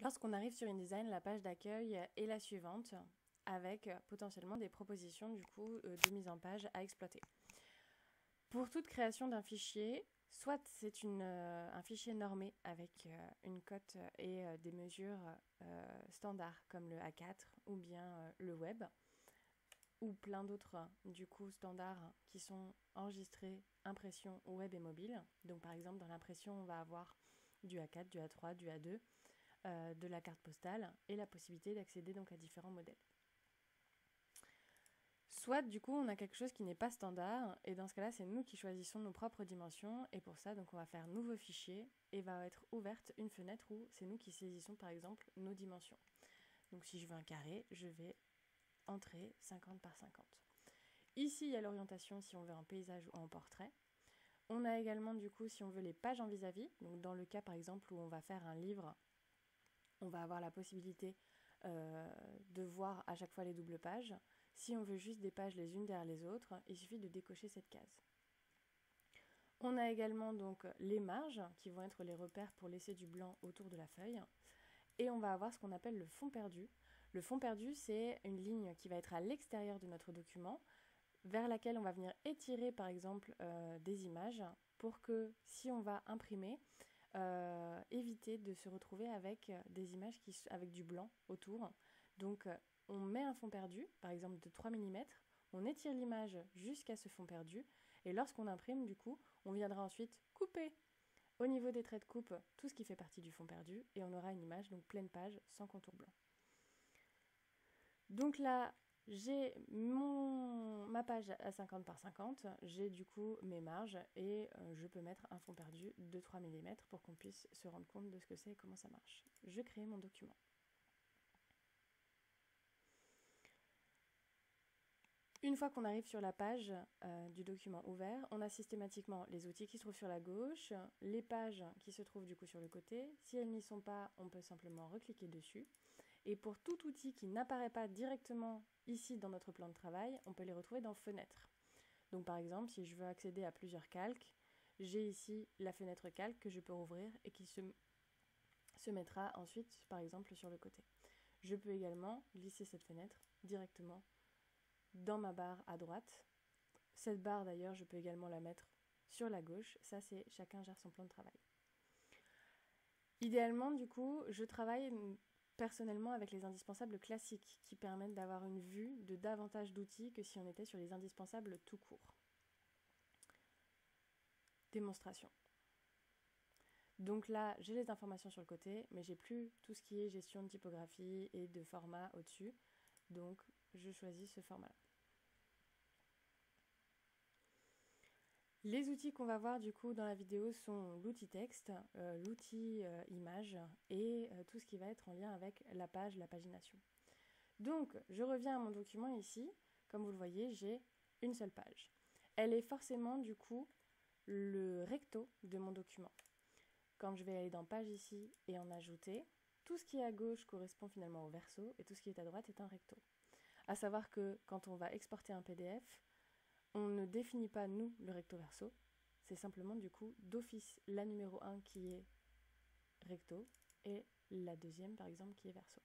Lorsqu'on arrive sur InDesign, la page d'accueil est la suivante, avec potentiellement des propositions du coup de mise en page à exploiter. Pour toute création d'un fichier, soit c'est un fichier normé avec une cote et des mesures standards comme le A4 ou bien le web, ou plein d'autres du coup standards qui sont enregistrés impression web et mobile. Donc par exemple dans l'impression on va avoir du A4, du A3, du A2, de la carte postale et la possibilité d'accéder donc à différents modèles. Soit du coup on a quelque chose qui n'est pas standard et dans ce cas-là c'est nous qui choisissons nos propres dimensions et pour ça donc on va faire nouveau fichier et va être ouverte une fenêtre où c'est nous qui saisissons par exemple nos dimensions. Donc si je veux un carré, je vais entrer 50 par 50. Ici il y a l'orientation si on veut en paysage ou en portrait. On a également du coup si on veut les pages en vis-à-vis, donc dans le cas par exemple où on va faire un livre, on va avoir la possibilité de voir à chaque fois les doubles pages. Si on veut juste des pages les unes derrière les autres, il suffit de décocher cette case. On a également donc les marges qui vont être les repères pour laisser du blanc autour de la feuille. Et on va avoir ce qu'on appelle le fond perdu. Le fond perdu, c'est une ligne qui va être à l'extérieur de notre document, vers laquelle on va venir étirer par exemple des images pour que si on va imprimer, éviter de se retrouver avec des images avec du blanc autour. Donc on met un fond perdu, par exemple de 3 mm, on étire l'image jusqu'à ce fond perdu, et lorsqu'on imprime, du coup, on viendra ensuite couper au niveau des traits de coupe tout ce qui fait partie du fond perdu, et on aura une image, donc pleine page, sans contour blanc. Donc là, j'ai ma page à 50 par 50, j'ai du coup mes marges et je peux mettre un fond perdu de 3 mm pour qu'on puisse se rendre compte de ce que c'est et comment ça marche. Je crée mon document. Une fois qu'on arrive sur la page du document ouvert, on a systématiquement les outils qui se trouvent sur la gauche, les pages qui se trouvent du coup sur le côté. Si elles n'y sont pas, on peut simplement recliquer dessus. Et pour tout outil qui n'apparaît pas directement ici dans notre plan de travail, on peut les retrouver dans Fenêtres. Donc par exemple, si je veux accéder à plusieurs calques, j'ai ici la fenêtre calque que je peux ouvrir et qui se mettra ensuite par exemple sur le côté. Je peux également glisser cette fenêtre directement dans ma barre à droite. Cette barre d'ailleurs, je peux également la mettre sur la gauche. Ça, c'est chacun gère son plan de travail. Idéalement, du coup, je travaille personnellement avec les indispensables classiques qui permettent d'avoir une vue de davantage d'outils que si on était sur les indispensables tout court. Démonstration. Donc là, j'ai les informations sur le côté, mais j'ai plus tout ce qui est gestion de typographie et de format au-dessus. Donc, je choisis ce format-là. Les outils qu'on va voir du coup dans la vidéo sont l'outil texte, l'outil image et tout ce qui va être en lien avec la page, la pagination. Donc, je reviens à mon document ici. Comme vous le voyez, j'ai une seule page. Elle est forcément du coup le recto de mon document. Quand je vais aller dans page ici et en ajouter, tout ce qui est à gauche correspond finalement au verso et tout ce qui est à droite est un recto. À savoir que quand on va exporter un PDF, on ne définit pas, nous, le recto verso. C'est simplement, du coup, d'office, la numéro 1 qui est recto et la deuxième, par exemple, qui est verso.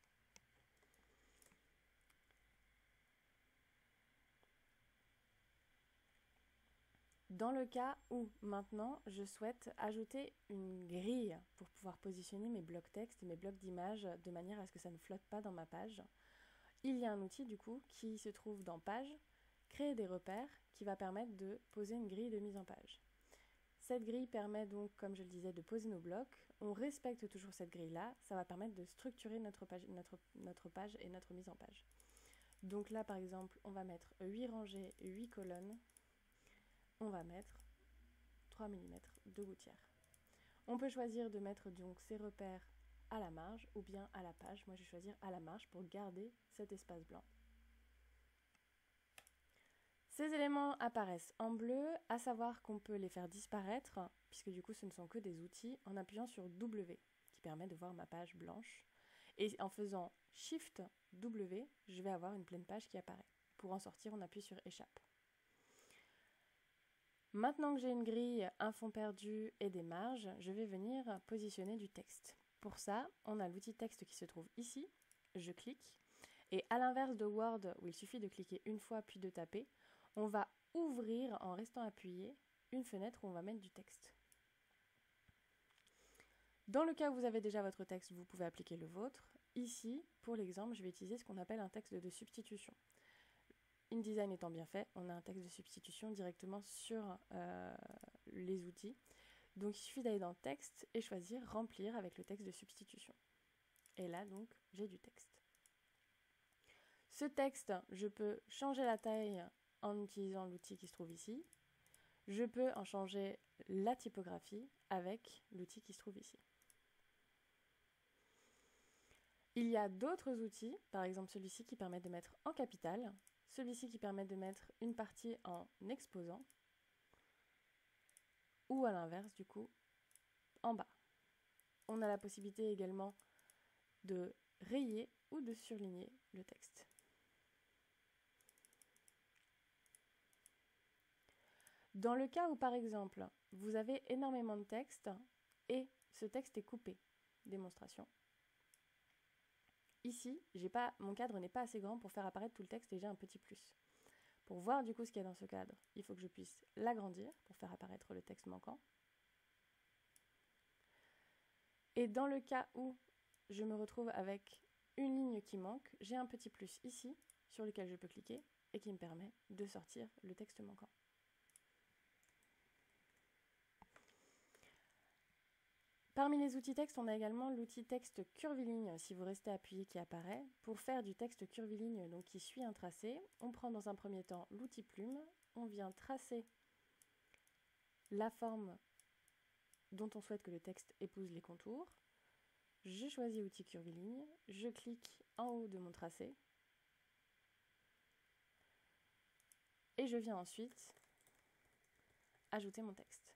Dans le cas où, maintenant, je souhaite ajouter une grille pour pouvoir positionner mes blocs texte et mes blocs d'images de manière à ce que ça ne flotte pas dans ma page, il y a un outil, du coup, qui se trouve dans Page, créer des repères, qui va permettre de poser une grille de mise en page. Cette grille permet donc, comme je le disais, de poser nos blocs. On respecte toujours cette grille-là. Ça va permettre de structurer notre page et notre mise en page. Donc là, par exemple, on va mettre 8 rangées, 8 colonnes. On va mettre 3 mm de gouttière. On peut choisir de mettre donc ces repères à la marge ou bien à la page. Moi, je vais choisir à la marge pour garder cet espace blanc. Ces éléments apparaissent en bleu, à savoir qu'on peut les faire disparaître, puisque du coup ce ne sont que des outils, en appuyant sur W, qui permet de voir ma page blanche. Et en faisant Shift W, je vais avoir une pleine page qui apparaît. Pour en sortir, on appuie sur Échappe. Maintenant que j'ai une grille, un fond perdu et des marges, je vais venir positionner du texte. Pour ça, on a l'outil texte qui se trouve ici. Je clique. Et à l'inverse de Word, où il suffit de cliquer une fois puis de taper, on va ouvrir en restant appuyé une fenêtre où on va mettre du texte. Dans le cas où vous avez déjà votre texte, vous pouvez appliquer le vôtre. Ici, pour l'exemple, je vais utiliser ce qu'on appelle un texte de substitution. InDesign étant bien fait, on a un texte de substitution directement sur les outils. Donc il suffit d'aller dans texte et choisir remplir avec le texte de substitution. Et là donc j'ai du texte. Ce texte, je peux changer la taille en utilisant l'outil qui se trouve ici. Je peux en changer la typographie avec l'outil qui se trouve ici. Il y a d'autres outils, par exemple celui-ci qui permet de mettre en capital, celui-ci qui permet de mettre une partie en exposant, ou à l'inverse du coup, en bas. On a la possibilité également de rayer ou de surligner le texte. Dans le cas où par exemple, vous avez énormément de texte et ce texte est coupé, démonstration. Ici, mon cadre n'est pas assez grand pour faire apparaître tout le texte et j'ai un petit plus. Pour voir du coup ce qu'il y a dans ce cadre, il faut que je puisse l'agrandir pour faire apparaître le texte manquant. Et dans le cas où je me retrouve avec une ligne qui manque, j'ai un petit plus ici sur lequel je peux cliquer et qui me permet de sortir le texte manquant. Parmi les outils texte, on a également l'outil texte curviligne, si vous restez appuyé, qui apparaît. Pour faire du texte curviligne, donc qui suit un tracé, on prend dans un premier temps l'outil plume, on vient tracer la forme dont on souhaite que le texte épouse les contours. Je choisis outil curviligne, je clique en haut de mon tracé et je viens ensuite ajouter mon texte.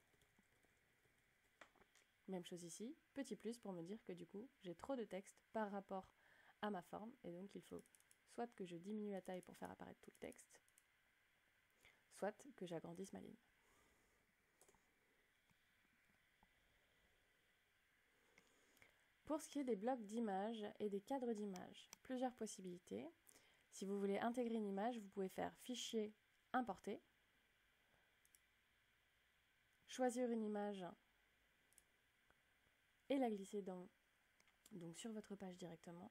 Même chose ici, petit plus pour me dire que du coup j'ai trop de texte par rapport à ma forme et donc il faut soit que je diminue la taille pour faire apparaître tout le texte, soit que j'agrandisse ma ligne. Pour ce qui est des blocs d'images et des cadres d'images, plusieurs possibilités. Si vous voulez intégrer une image, vous pouvez faire Fichier, Importer, choisir une image et la glisser donc sur votre page directement.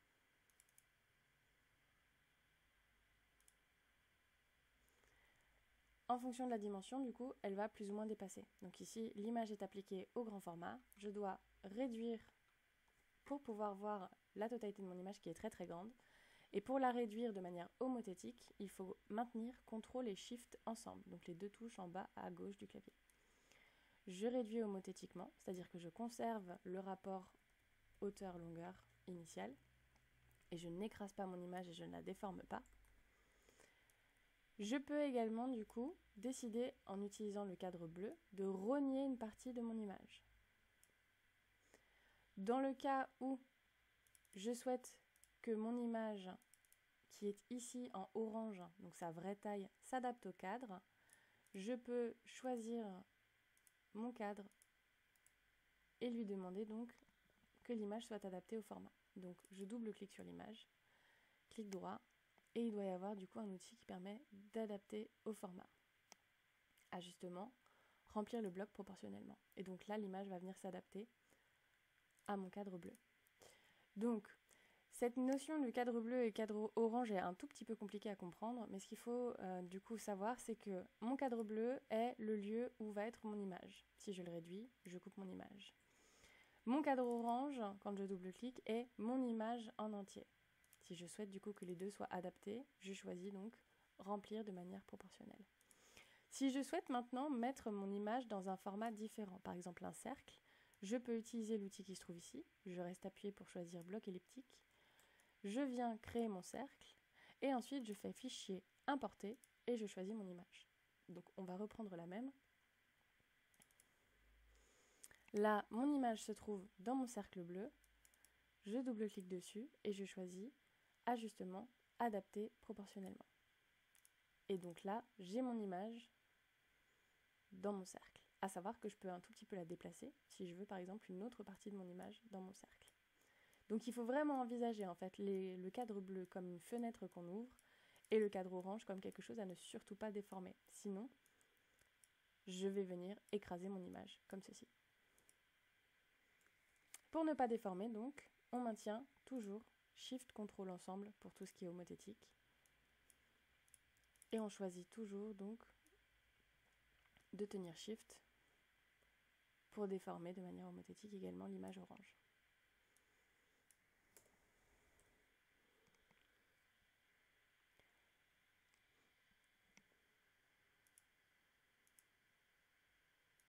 En fonction de la dimension, du coup, elle va plus ou moins dépasser. Donc ici, l'image est appliquée au grand format. Je dois réduire pour pouvoir voir la totalité de mon image qui est très très grande. Et pour la réduire de manière homothétique, il faut maintenir CTRL et SHIFT ensemble, donc les deux touches en bas à gauche du clavier. Je réduis homothétiquement, c'est-à-dire que je conserve le rapport hauteur-longueur initial et je n'écrase pas mon image et je ne la déforme pas. Je peux également du coup décider, en utilisant le cadre bleu, de rogner une partie de mon image. Dans le cas où je souhaite que mon image, qui est ici en orange, donc sa vraie taille, s'adapte au cadre, je peux choisir mon cadre et lui demander donc que l'image soit adaptée au format. Donc je double-clique sur l'image, clic droit, et il doit y avoir du coup un outil qui permet d'adapter au format. Ajustement, remplir le bloc proportionnellement. Et donc là, l'image va venir s'adapter à mon cadre bleu. Donc, cette notion de cadre bleu et cadre orange est un tout petit peu compliquée à comprendre, mais ce qu'il faut du coup savoir, c'est que mon cadre bleu est le lieu où va être mon image. Si je le réduis, je coupe mon image. Mon cadre orange, quand je double-clique, est mon image en entier. Si je souhaite du coup que les deux soient adaptés, je choisis donc remplir de manière proportionnelle. Si je souhaite maintenant mettre mon image dans un format différent, par exemple un cercle, je peux utiliser l'outil qui se trouve ici. Je reste appuyé pour choisir bloc elliptique. Je viens créer mon cercle et ensuite je fais Fichier, Importer et je choisis mon image. Donc on va reprendre la même. Là, mon image se trouve dans mon cercle bleu. Je double-clique dessus et je choisis Ajustement, Adapter proportionnellement. Et donc là, j'ai mon image dans mon cercle. À savoir que je peux un tout petit peu la déplacer si je veux par exemple une autre partie de mon image dans mon cercle. Donc il faut vraiment envisager en fait le cadre bleu comme une fenêtre qu'on ouvre et le cadre orange comme quelque chose à ne surtout pas déformer. Sinon, je vais venir écraser mon image comme ceci. Pour ne pas déformer donc, on maintient toujours Shift Ctrl ensemble pour tout ce qui est homothétique. Et on choisit toujours donc de tenir Shift pour déformer de manière homothétique également l'image orange.